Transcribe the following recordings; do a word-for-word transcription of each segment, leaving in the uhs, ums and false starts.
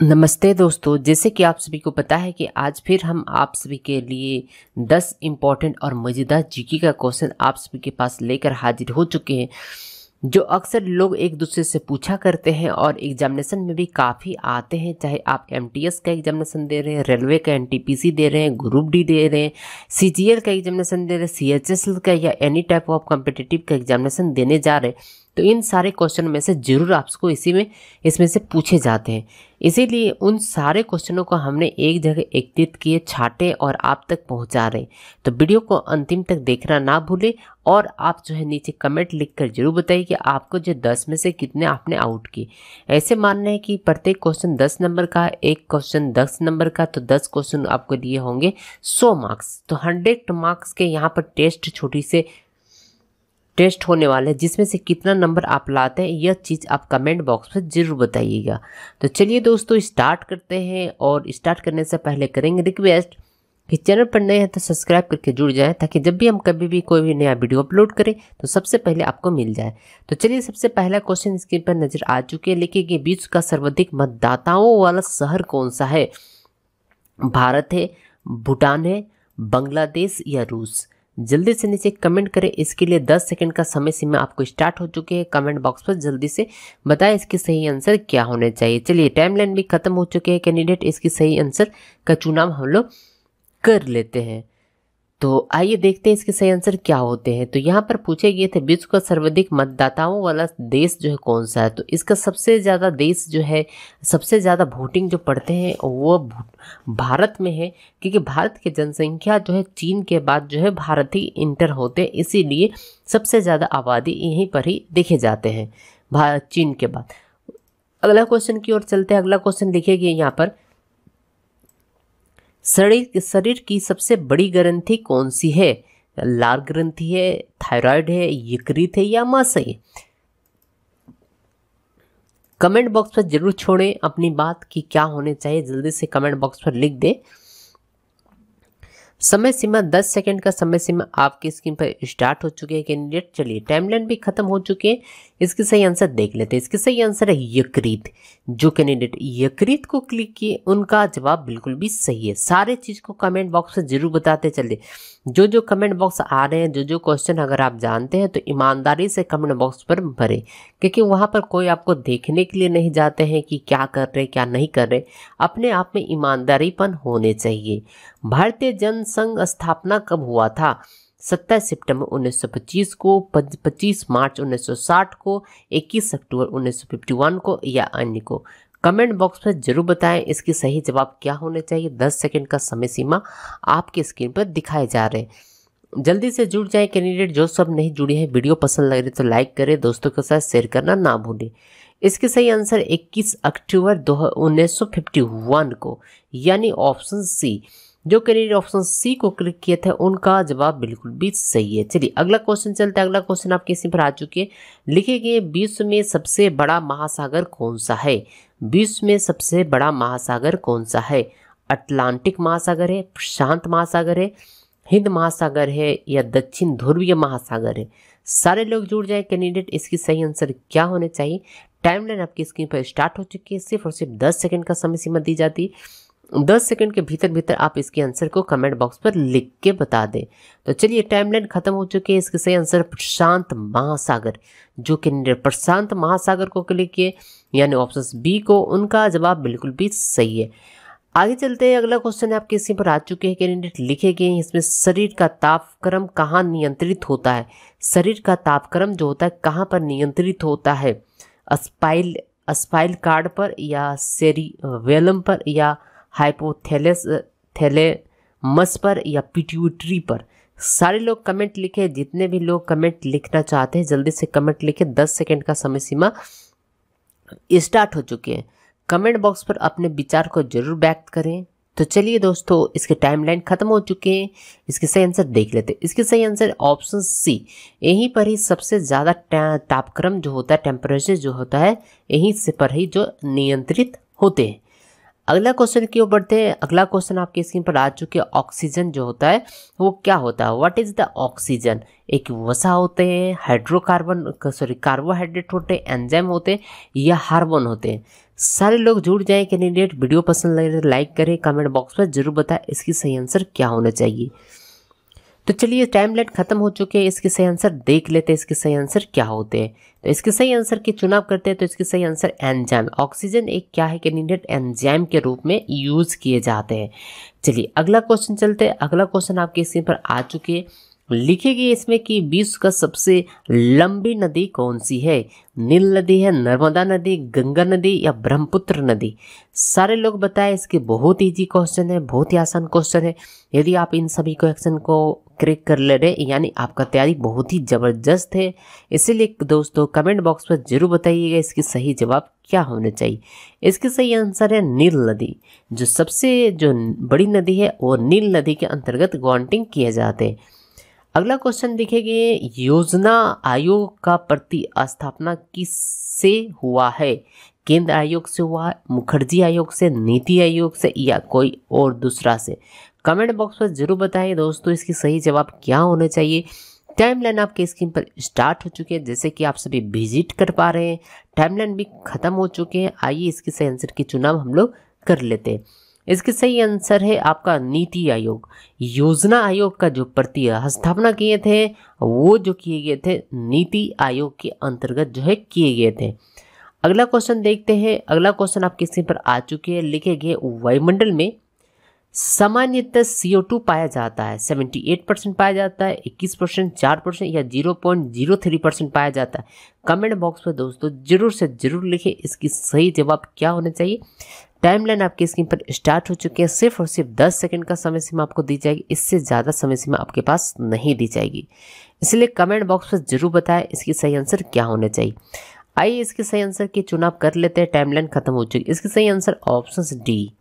नमस्ते दोस्तों, जैसे कि आप सभी को पता है कि आज फिर हम आप सभी के लिए दस इम्पॉर्टेंट और मज़ेदार जीके का क्वेश्चन आप सभी के पास लेकर हाजिर हो चुके हैं, जो अक्सर लोग एक दूसरे से पूछा करते हैं और एग्जामिनेशन में भी काफ़ी आते हैं। चाहे आप एमटीएस का एग्जामिनेशन दे रहे हैं, रेलवे का एनटीपीसी दे रहे हैं, ग्रुप डी दे रहे हैं, सीजीएल का एग्जामिनेशन दे रहे हैं, सीएचएसएल का या एनी टाइप ऑफ कॉम्पिटिटिव का एग्जामिनेशन देने जा रहे हैं, तो इन सारे क्वेश्चन में से जरूर आपको इसी में इसमें से पूछे जाते हैं। इसीलिए उन सारे क्वेश्चनों को हमने एक जगह एकत्रित किए, छाटे और आप तक पहुंचा रहे हैं। तो वीडियो को अंतिम तक देखना ना भूलें और आप जो है नीचे कमेंट लिखकर जरूर बताइए कि आपको जो दस में से कितने आपने आउट किए। ऐसे मानना है कि प्रत्येक क्वेश्चन दस नंबर का, एक क्वेश्चन दस नंबर का, तो दस क्वेश्चन आपको लिए होंगे सौ मार्क्स। तो हंड्रेड मार्क्स के यहाँ पर टेस्ट छोटी से टेस्ट होने वाले हैं, जिसमें से कितना नंबर आप लाते हैं यह चीज़ आप कमेंट बॉक्स में ज़रूर बताइएगा। तो चलिए दोस्तों स्टार्ट करते हैं, और स्टार्ट करने से पहले करेंगे रिक्वेस्ट कि चैनल पर नए हैं तो सब्सक्राइब करके जुड़ जाएं, ताकि जब भी हम कभी भी कोई भी नया वीडियो अपलोड करें तो सबसे पहले आपको मिल जाए। तो चलिए सबसे पहला क्वेश्चन स्क्रीन पर नजर आ चुके हैं। लिखिए कि विश्व का सर्वाधिक मतदाताओं वाला शहर कौन सा है? भारत है, भूटान है, बांग्लादेश या रूस? जल्दी से नीचे कमेंट करें। इसके लिए दस सेकंड का समय सीमा आपको स्टार्ट हो चुके हैं। कमेंट बॉक्स पर जल्दी से बताएं इसकी सही आंसर क्या होने चाहिए। चलिए टाइमलाइन भी खत्म हो चुके हैं कैंडिडेट, इसकी सही आंसर का चुनाव हम लोग कर लेते हैं। तो आइए देखते हैं इसके सही आंसर क्या होते हैं। तो यहाँ पर पूछे गए थे विश्व का सर्वाधिक मतदाताओं वाला देश जो है कौन सा है? तो इसका सबसे ज़्यादा देश जो है, सबसे ज़्यादा वोटिंग जो पढ़ते हैं वो भारत में है, क्योंकि भारत की जनसंख्या जो है चीन के बाद जो है भारत ही इंटर होते हैं, इसीलिए सबसे ज़्यादा आबादी यहीं पर ही देखे जाते हैं, भारत चीन के बाद। अगला क्वेश्चन की ओर चलते हैं। अगला क्वेश्चन लिखिए यहाँ पर शरीर शरीर की सबसे बड़ी ग्रंथि कौन सी है? लार ग्रंथि है, थायराइड है, यकृत है या मांस? कमेंट बॉक्स पर जरूर छोड़ें अपनी बात की क्या होने चाहिए, जल्दी से कमेंट बॉक्स पर लिख दें। समय सीमा दस सेकंड का समय सीमा आपकी स्क्रीन पर स्टार्ट हो चुके हैं कैंडिडेट। चलिए टाइमलाइन भी खत्म हो चुके हैं, इसके सही आंसर देख लेते हैं। इसके सही आंसर है यकृत। जो कैंडिडेट यकृत को क्लिक किए उनका जवाब बिल्कुल भी सही है। सारे चीज को कमेंट बॉक्स में जरूर बताते चलिए। जो जो कमेंट बॉक्स आ रहे हैं, जो जो क्वेश्चन अगर आप जानते हैं तो ईमानदारी से कमेंट बॉक्स पर भरें, क्योंकि वहाँ पर कोई आपको देखने के लिए नहीं जाते हैं कि क्या कर रहे क्या नहीं कर रहे। अपने आप में ईमानदारीपन होने चाहिए। भारतीय जनसंघ स्थापना कब हुआ था? सत्ताईस सितंबर उन्नीस सौ पच्चीस को, पच्चीस मार्च उन्नीस सौ साठ को, इक्कीस अक्टूबर उन्नीस सौ इक्यावन को या अन्य को? कमेंट बॉक्स पर जरूर बताएं इसकी सही जवाब क्या होने चाहिए। दस सेकंड का समय सीमा आपके स्क्रीन पर दिखाए जा रहे हैं। जल्दी से जुड़ जाएं कैंडिडेट। जो सब नहीं जुड़े हैं, वीडियो पसंद लग रही तो लाइक करें, दोस्तों के साथ शेयर करना ना भूलें। इसके सही आंसर इक्कीस अक्टूबर दो उन्नीस सौ इक्यावन को, यानी ऑप्शन सी। जो कैंडिडेट ऑप्शन सी को क्लिक किए थे उनका जवाब बिल्कुल भी सही है। चलिए अगला क्वेश्चन चलते हैं। अगला क्वेश्चन आपके इसी पर आ चुके हैं। लिखे गए विश्व में सबसे बड़ा महासागर कौन सा है? विश्व में सबसे बड़ा महासागर कौन सा है? अटलांटिक महासागर है, प्रशांत महासागर है, हिंद महासागर है या दक्षिण ध्रुवीय महासागर है? सारे लोग जुड़ जाए कैंडिडेट, इसकी सही आंसर क्या होने चाहिए। टाइमलाइन आपकी स्क्रीन पर स्टार्ट हो चुकी है। सिर्फ और सिर्फ दस सेकंड का समय सीमा दी जाती है। दस सेकंड के भीतर भीतर आप इसके आंसर को कमेंट बॉक्स पर लिख के बता दें। तो चलिए टाइमलाइन खत्म हो चुकी है। इसके सही आंसर प्रशांत महासागर। जो कैंडिडेट प्रशांत महासागर को क्लिक किए यानी ऑप्शन बी को, उनका जवाब बिल्कुल भी सही है। आगे चलते हैं। अगला क्वेश्चन आपके इसी पर आ चुके हैं कैंडिडेट। लिखे गए इसमें शरीर का तापक्रम कहाँ नियंत्रित होता है? शरीर का तापक्रम जो होता है कहाँ पर नियंत्रित होता है? स्पाइल स्पाइल कार्ड पर या सेरिबेलम पर या हाइपोथैलेस थैलेमस पर या पिट्यूटरी पर? सारे लोग कमेंट लिखे। जितने भी लोग कमेंट लिखना चाहते हैं जल्दी से कमेंट लिखे। दस सेकंड का समय सीमा स्टार्ट हो चुके हैं। कमेंट बॉक्स पर अपने विचार को जरूर व्यक्त करें। तो चलिए दोस्तों इसके टाइमलाइन खत्म हो चुके हैं। इसके सही आंसर देख लेते हैं। इसके सही आंसर ऑप्शन सी। यहीं पर ही सबसे ज़्यादा तापक्रम जो होता है, टेम्परेचर जो होता है, यहीं से पर ही जो नियंत्रित होते हैं। अगला क्वेश्चन की ओर बढ़ते हैं। अगला क्वेश्चन आपके स्क्रीन पर आ चुके हैं। ऑक्सीजन जो होता है वो क्या होता है? What is the oxygen? एक वसा होते हैं, हाइड्रोकार्बन सॉरी कार्बोहाइड्रेट होते हैं, एंजाइम होते हैं या हार्मोन होते हैं? सारे लोग जुड़ जाएं कैंडिडेट। वीडियो पसंद लगे तो लाइक करें, कमेंट बॉक्स में जरूर बताएं इसकी सही आंसर क्या होना चाहिए। तो चलिए टाइम लाइन खत्म हो चुके हैं, इसके सही आंसर देख लेते हैं इसके सही आंसर क्या होते हैं। तो इसके सही आंसर की चुनाव करते हैं। तो इसके सही आंसर एंजाइम। ऑक्सीजन एक क्या है कैंडिडेट? एंजाइम के रूप में यूज किए जाते हैं। चलिए अगला क्वेश्चन चलते हैं। अगला क्वेश्चन आपके स्क्रीन पर आ चुके हैं। लिखी गई इसमें कि विश्व का सबसे लंबी नदी कौन सी है? नील नदी है, नर्मदा नदी, गंगा नदी या ब्रह्मपुत्र नदी? सारे लोग बताएं। इसके बहुत इजी क्वेश्चन है, बहुत ही आसान क्वेश्चन है। यदि आप इन सभी क्वेश्चन को क्रैक कर ले रहे यानी आपका तैयारी बहुत ही ज़बरदस्त है। इसीलिए दोस्तों कमेंट बॉक्स पर जरूर बताइएगा इसकी सही जवाब क्या होना चाहिए। इसकी सही आंसर है नील नदी। जो सबसे जो बड़ी नदी है वो नील नदी के अंतर्गत काउंटिंग किए जाते हैं। अगला क्वेश्चन देखेंगे। योजना आयोग का प्रतिस्थापना किससे हुआ है? केंद्र आयोग से हुआ है, मुखर्जी आयोग से, नीति आयोग से या कोई और दूसरा से? कमेंट बॉक्स पर जरूर बताइए दोस्तों इसकी सही जवाब क्या होना चाहिए। टाइमलाइन आपके स्क्रीन पर स्टार्ट हो चुके हैं, जैसे कि आप सभी विजिट कर पा रहे हैं। टाइमलाइन भी खत्म हो चुके हैं। आइए इसके सही आंसर की चुनाव हम लोग कर लेते हैं। इसके सही आंसर है आपका नीति आयोग। योजना आयोग का जो प्रतिस्थापना किए थे वो जो किए गए थे नीति आयोग के अंतर्गत जो है किए गए थे। अगला क्वेश्चन देखते हैं। अगला क्वेश्चन आपके स्क्रीन पर आ चुके हैं। लिखे गए वायुमंडल में सामान्यतः सी ओ टू पाया जाता है। अठहत्तर परसेंट पाया जाता है, इक्कीस परसेंट, चार परसेंट या zero point zero three percent पाया जाता है? कमेंट बॉक्स पर दोस्तों जरूर से जरूर लिखें इसकी सही जवाब क्या होना चाहिए। टाइमलाइन आपकी स्क्रीन पर स्टार्ट हो चुकी है। सिर्फ और सिर्फ दस सेकंड का समय सीमा आपको दी जाएगी, इससे ज़्यादा समय सीमा आपके पास नहीं दी जाएगी। इसलिए कमेंट बॉक्स पर जरूर बताएं इसकी सही आंसर क्या होना चाहिए। आइए इसके सही आंसर की चुनाव कर लेते हैं। टाइमलाइन खत्म हो चुकी है। इसकी सही आंसर ऑप्शन डी।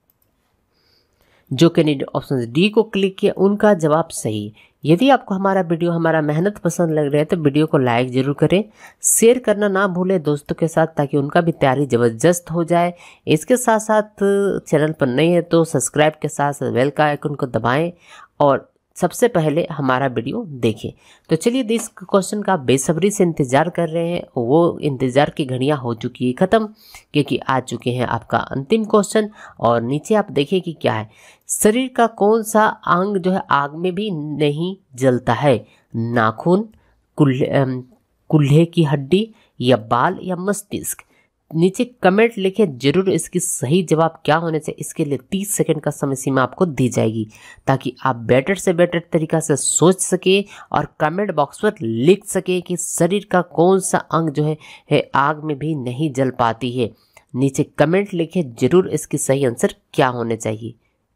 जो कैंडिडेट ऑप्शन डी को क्लिक किया उनका जवाब सही। यदि आपको हमारा वीडियो हमारा मेहनत पसंद लग रहा है तो वीडियो को लाइक जरूर करें, शेयर करना ना भूलें दोस्तों के साथ, ताकि उनका भी तैयारी ज़बरदस्त हो जाए। इसके साथ साथ चैनल पर नए हैं तो सब्सक्राइब के साथ साथ बेल का आइकन को दबाएं और सबसे पहले हमारा वीडियो देखें। तो चलिए जिस क्वेश्चन का बेसब्री से इंतज़ार कर रहे हैं वो इंतज़ार की घड़ियां हो चुकी है ख़त्म, क्योंकि आ चुके हैं आपका अंतिम क्वेश्चन। और नीचे आप देखिए कि क्या है। शरीर का कौन सा अंग जो है आग में भी नहीं जलता है? नाखून, कुल्हे कुल्हे की हड्डी या बाल या मस्तिष्क? नीचे कमेंट लिखे जरूर इसकी सही जवाब क्या होने चाहिए। इसके लिए तीस सेकंड का समय सीमा आपको दी जाएगी, ताकि आप बेटर से बेटर तरीका से सोच सके और कमेंट बॉक्स पर लिख सके कि शरीर का कौन सा अंग जो है, है आग में भी नहीं जल पाती है। नीचे कमेंट लिखे जरूर इसकी सही आंसर क्या होने चाहिए।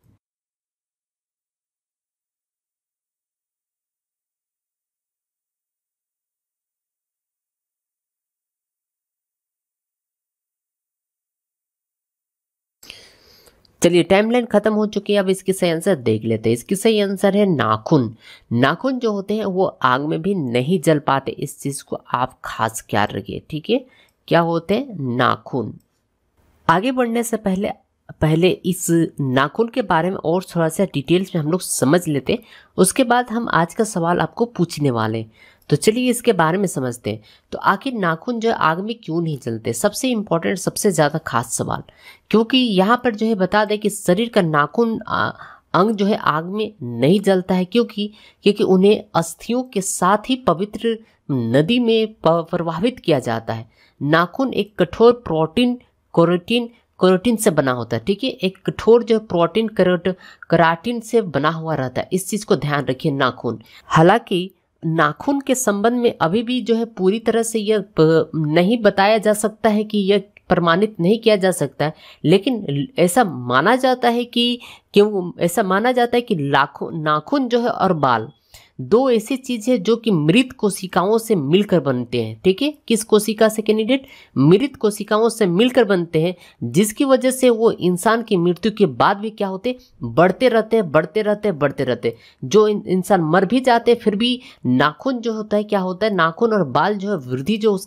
चलिए टाइमलाइन खत्म हो चुकी है। अब इसकी सही आंसर देख लेते हैं। इसकी सही आंसर है नाखून। नाखून जो होते हैं वो आग में भी नहीं जल पाते, इस चीज़ को आप खास ख्याल रखिए, ठीक है। क्या होते हैं? नाखून। आगे बढ़ने से पहले पहले इस नाखून के बारे में और थोड़ा सा डिटेल्स में हम लोग समझ लेते हैं, उसके बाद हम आज का सवाल आपको पूछने वाले हैं। तो चलिए इसके बारे में समझते हैं। तो आखिर नाखून जो है आग में क्यों नहीं जलते? सबसे इम्पोर्टेंट, सबसे ज़्यादा खास सवाल, क्योंकि यहाँ पर जो है बता दें कि शरीर का नाखून अंग जो है आग में नहीं जलता है, क्योंकि क्योंकि उन्हें अस्थियों के साथ ही पवित्र नदी में प्रवाहित किया जाता है। नाखून एक कठोर प्रोटीन केराटिन केराटिन से बना होता है, ठीक है। एक कठोर जो प्रोटीन केराटिन से बना हुआ रहता है, इस चीज़ को ध्यान रखिए। नाखून, हालांकि नाखून के संबंध में अभी भी जो है पूरी तरह से यह नहीं बताया जा सकता है कि यह प्रमाणित नहीं किया जा सकता है, लेकिन ऐसा माना जाता है कि क्यों ऐसा माना जाता है कि लाखों नाखून जो है और बाल दो ऐसी चीज़ें जो कि मृत कोशिकाओं से मिलकर बनते हैं, ठीक है। किस कोशिका से कैंडिडेट? मृत कोशिकाओं से मिलकर बनते हैं, जिसकी वजह से वो इंसान की मृत्यु के बाद भी क्या होते? बढ़ते रहते हैं, बढ़ते रहते हैं, बढ़ते रहते हैं। जो इंसान मर भी जाते हैं फिर भी नाखून जो होता है क्या होता है? नाखून और बाल जो है वृद्धि जो उसका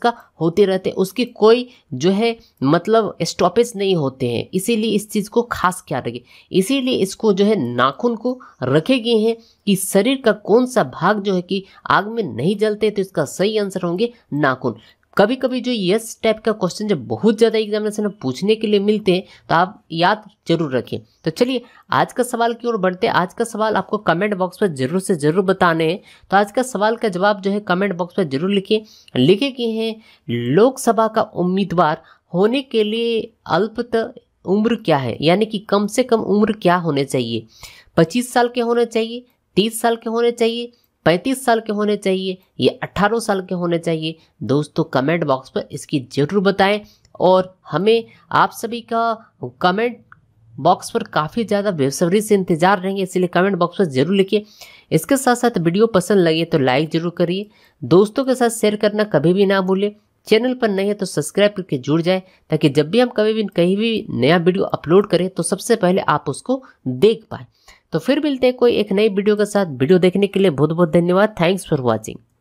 होते रहते हैं, उसकी कोई जो है मतलब स्टॉपेज नहीं होते हैं। इसीलिए इस चीज़ को खास ख्याल रखें। इसीलिए इसको जो है नाखून को रखे गए हैं कि शरीर का कौन सा भाग जो है कि आग में नहीं जलते, तो इसका सही आंसर होंगे नाखून। कभी कभी जो यस टाइप का क्वेश्चन जब बहुत ज़्यादा एग्जामिनेशन में पूछने के लिए मिलते हैं तो आप याद जरूर रखें। तो चलिए आज का सवाल की ओर बढ़ते हैं। आज का सवाल आपको कमेंट बॉक्स पर जरूर से जरूर बताने हैं। तो आज का सवाल का जवाब जो है कमेंट बॉक्स पर जरूर लिखिए। लिखे गए हैं, लोकसभा का उम्मीदवार होने के लिए अल्पतः उम्र क्या है, यानी कि कम से कम उम्र क्या होने चाहिए। पच्चीस साल के होने चाहिए, तीस साल के होने चाहिए, पैंतीस साल के होने चाहिए, या अठारह साल के होने चाहिए। दोस्तों कमेंट बॉक्स पर इसकी जरूर बताएं और हमें आप सभी का कमेंट बॉक्स पर काफ़ी ज़्यादा बेसब्री से इंतजार रहेंगे, इसलिए कमेंट बॉक्स पर जरूर लिखिए। इसके साथ साथ वीडियो पसंद लगे तो लाइक जरूर करिए, दोस्तों के साथ शेयर करना कभी भी ना भूलें। चैनल पर नए हैं तो सब्सक्राइब करके जुड़ जाए, ताकि जब भी हम कभी भी कहीं भी नया वीडियो अपलोड करें तो सबसे पहले आप उसको देख पाए। तो फिर मिलते हैं कोई एक नई वीडियो के साथ। वीडियो देखने के लिए बहुत बहुत धन्यवाद। Thanks for watching.